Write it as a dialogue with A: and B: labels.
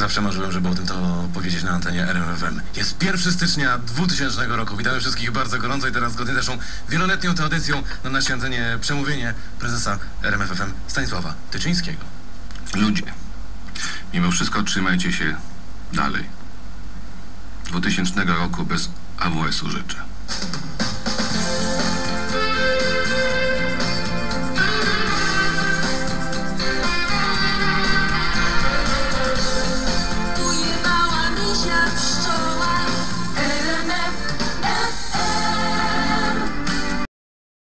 A: zawsze marzyłem, żeby o tym to powiedzieć na antenie RMFFM. Jest 1 stycznia 2000 roku. Witamy wszystkich bardzo gorąco i teraz zgodnie z naszą wieloletnią tradycją na naszej antenie przemówienie prezesa RMFFM Stanisława Tyczyńskiego.
B: Ludzie, mimo wszystko trzymajcie się dalej. 2000 roku bez AWS-u życzę.